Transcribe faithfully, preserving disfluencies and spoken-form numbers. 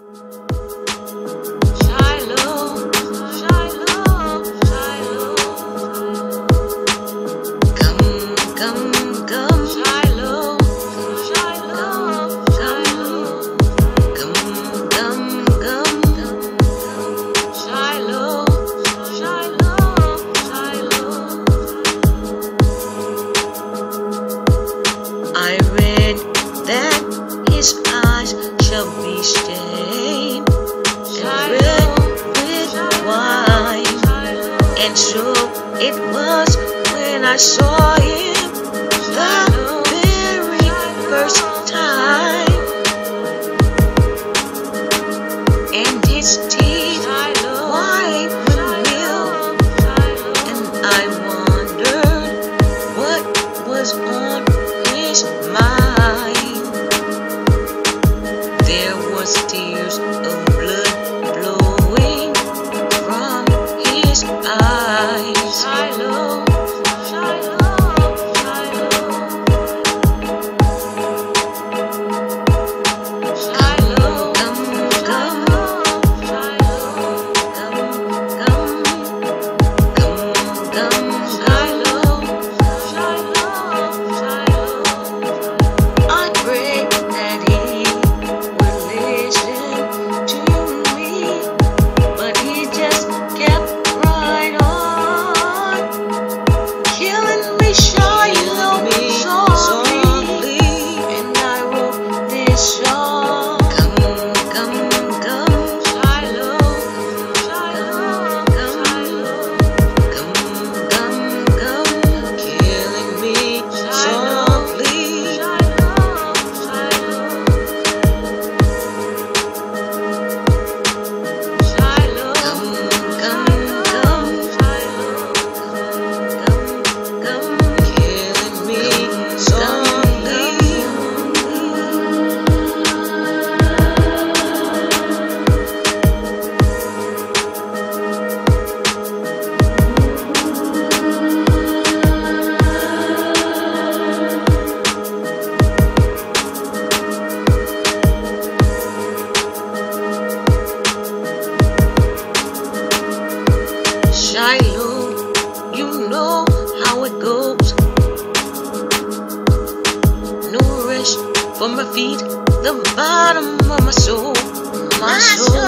Shiloh, Shiloh, Shiloh. Come, come, come. Shiloh, Shiloh, Shiloh. Come, come, come. Shiloh, Shiloh, Shiloh. I read that his eyes shall be stained and red with wine, and so it was when I saw him the very first time, and his teeth white with milk, and I wondered what was on his mind. There was tears of blood blowing from his eyes. Shiloh, Shiloh, Shiloh. Shiloh, come, come, Shiloh, come, come, come, come, Shiloh, Shiloh, Shiloh. I pray that he would listen to me, but he just kept right on killing me, Shiloh, softly, and I wrote this song. Come, come, come, Shiloh, Shiloh, Shiloh. Come, come, come, killing me softly. Shiloh, Shiloh. Shiloh, come, come, come, Shiloh, come, come, killing me softly. Shiloh, you know how it goes. No rest for my feet, the bottom of my soul, my soul.